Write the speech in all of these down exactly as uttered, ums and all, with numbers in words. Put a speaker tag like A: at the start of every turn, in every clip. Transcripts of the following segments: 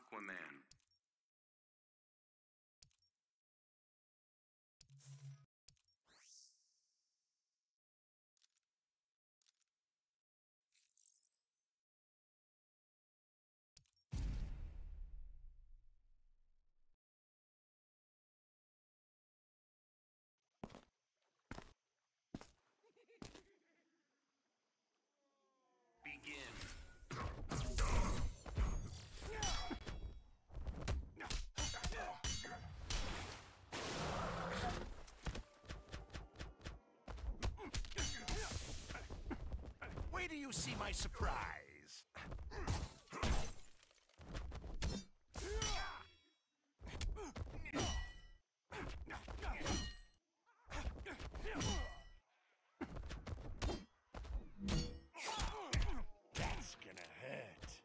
A: Aquaman. Begin.
B: Wait till you see my surprise. That's gonna hurt.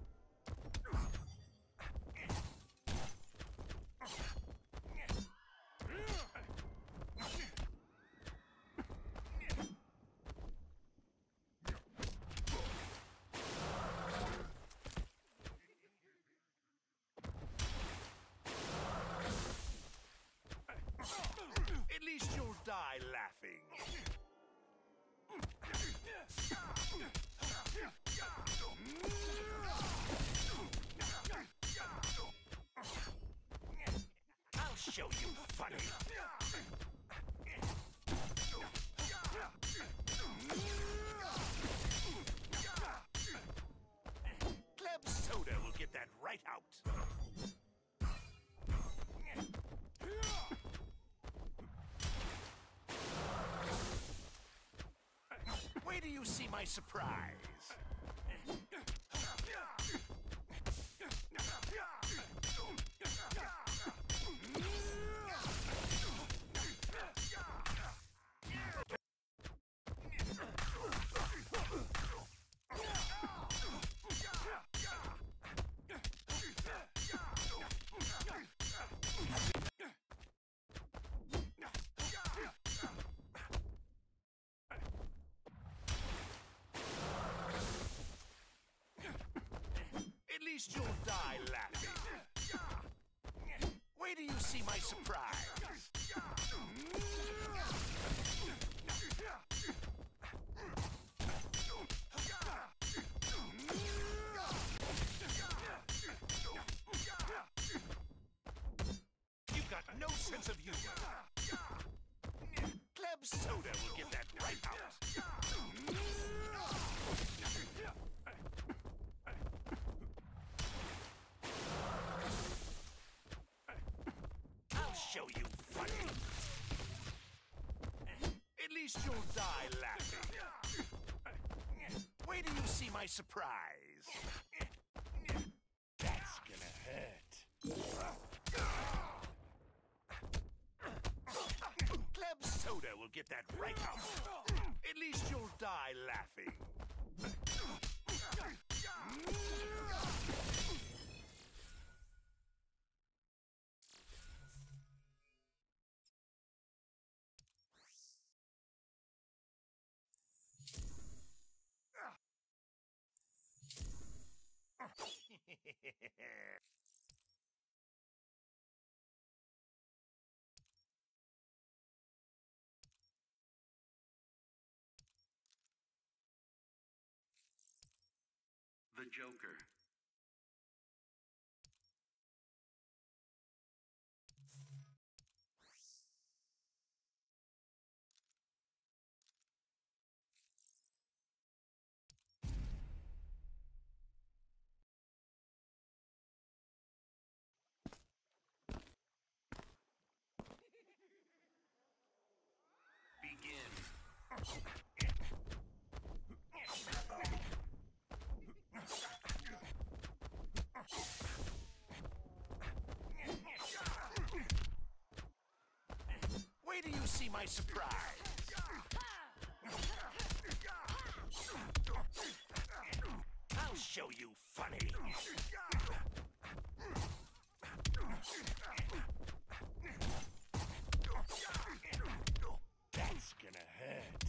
B: At least you'll die laughing. I'll show you funny. Club soda will get that right out. Wait till you see my surprise. At least you'll die laughing. Wait till you see my surprise. You've got no sense of humor. Club soda will get that right out. I'll show you funny. At least you'll die laughing. Wait till you see my surprise. That's gonna hurt. Club soda will get that right out. At least you'll die laughing.
A: The Joker. Begin.
B: Wait till you see my surprise. I'll show you funny. That's gonna hurt.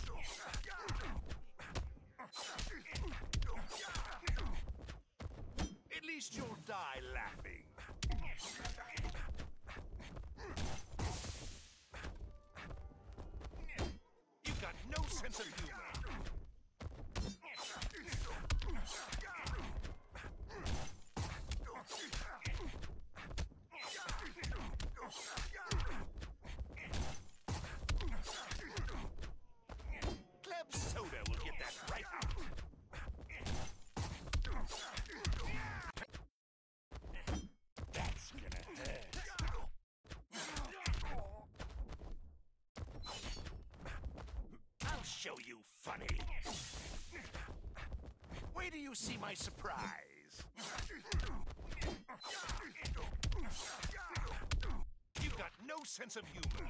B: At least you'll die laughing. you see my surprise? You've got no sense of humor.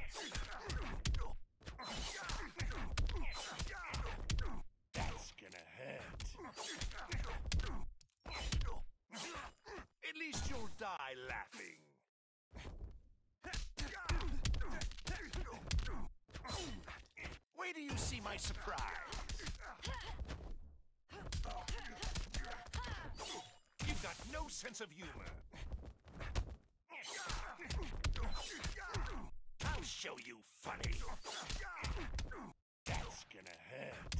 B: That's gonna hurt. At least you'll die laughing. Wait till you see my surprise. You've got no sense of humor. I'll show you funny. That's gonna hurt.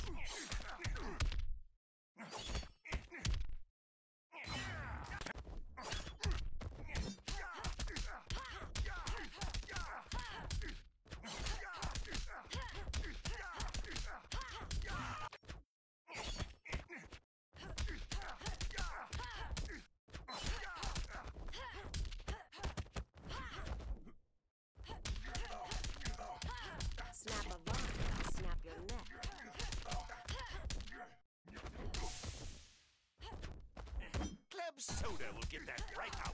C: Snap a vine, snap your neck.
B: Club soda will get that right out.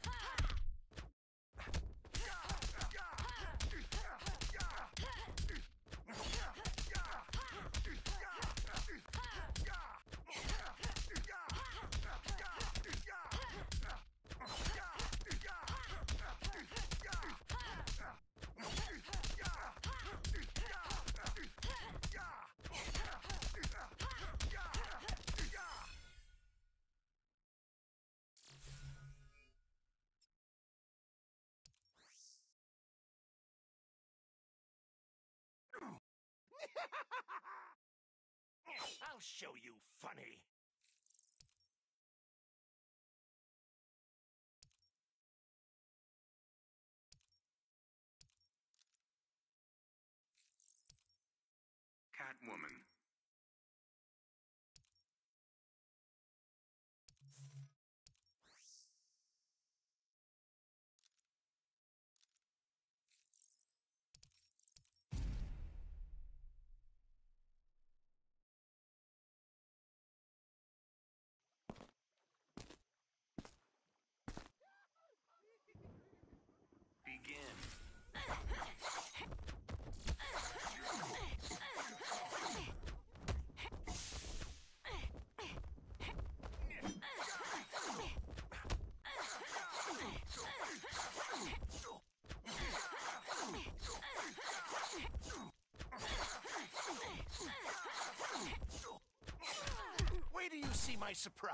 B: I'll show you funny.
A: Catwoman. Begin.
B: Wait till you see my surprise.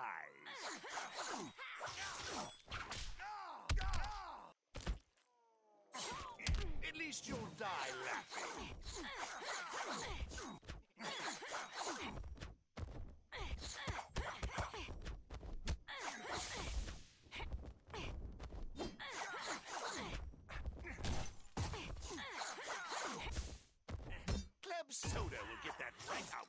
B: At least you'll die laughing. Club soda will get that right out.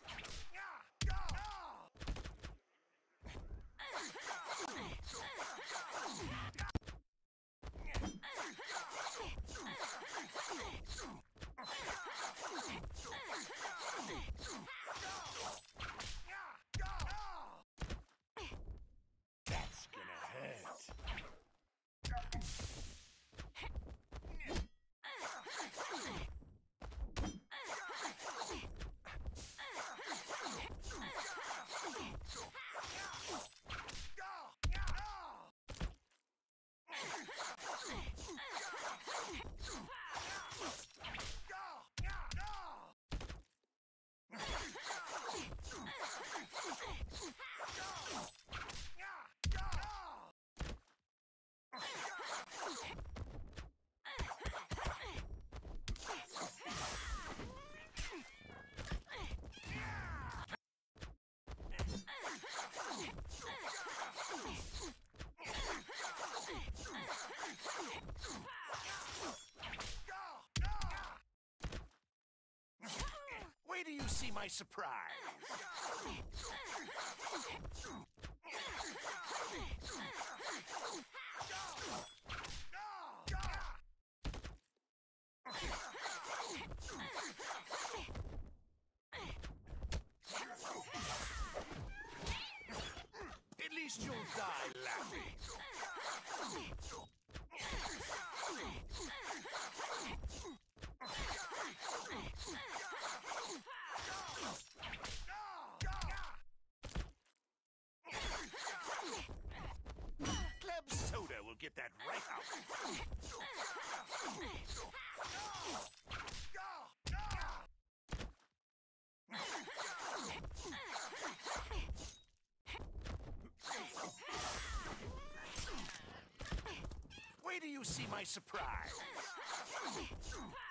B: That's gonna hurt. Wait till you see my surprise. my surprise?